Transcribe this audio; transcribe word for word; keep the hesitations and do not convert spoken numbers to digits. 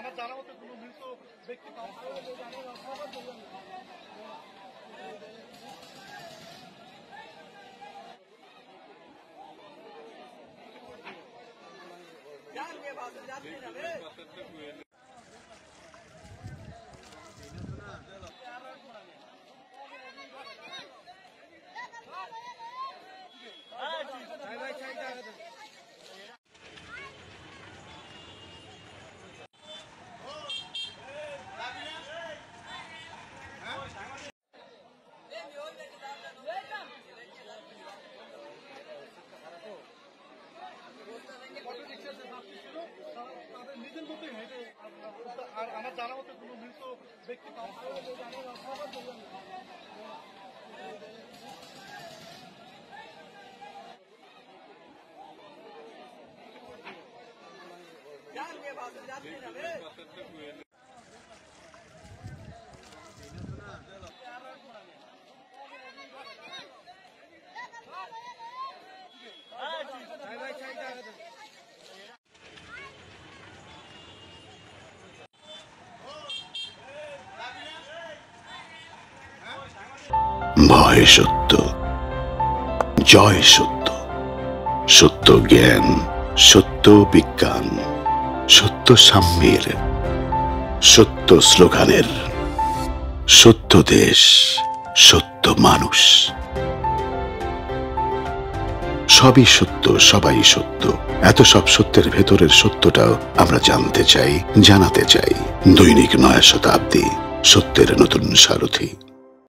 আমার জানা মতে কোনো মৃত ব্যক্তি নিজের মতোই হেঁটে আর আমার জানা মতে কোনো মৃত ব্যক্তি ভয় সত্য, জয় সত্য, সত্য জ্ঞান, সত্য বিজ্ঞান, সত্য সাম্যের, সত্য স্লোগানের, সত্য দেশ, সত্য মানুষ। সবই সত্য, সবাই সত্য। এত সব সত্যের ভেতরের সত্যটাও আমরা জানতে চাই, জানাতে চাই। দৈনিক নয়া শতাব্দী, সত্যের নতুন সারথি।